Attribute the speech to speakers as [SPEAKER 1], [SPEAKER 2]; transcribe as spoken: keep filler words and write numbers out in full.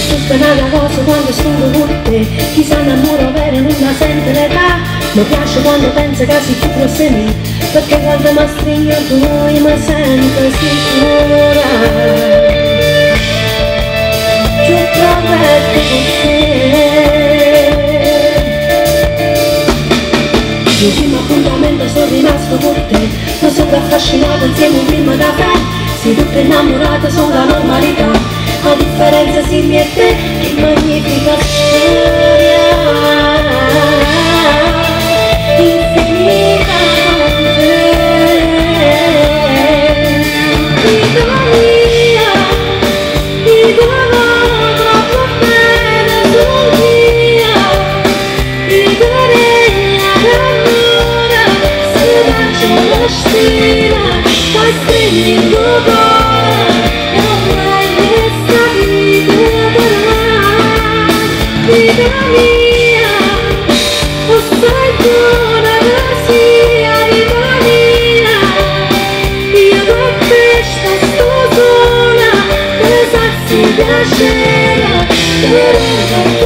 [SPEAKER 1] E tutta un'altra cosa quando sono con te, chi sa innamora vero non la sente l'età. Mi piace quando pensa che si più grossa me, perché quando mi stringi a noi mi sento sicura. Più prometto con te. L'ultimo appuntamento sono rimasto con te, non sono affascinato insieme un primo caffè. Se tutte innamorate sono la normalità, la differenza si mi e te, che magnifica storia infinita con te. Vita mia, ti trovo troppo bene sul via, vita regna d'amore, se faccio la sera, poi stringi il tuo cuore, e ormai questa vita darà. Vita mia, lo sai buona sia vita mia, io con te sto sola, per farsi piacere, per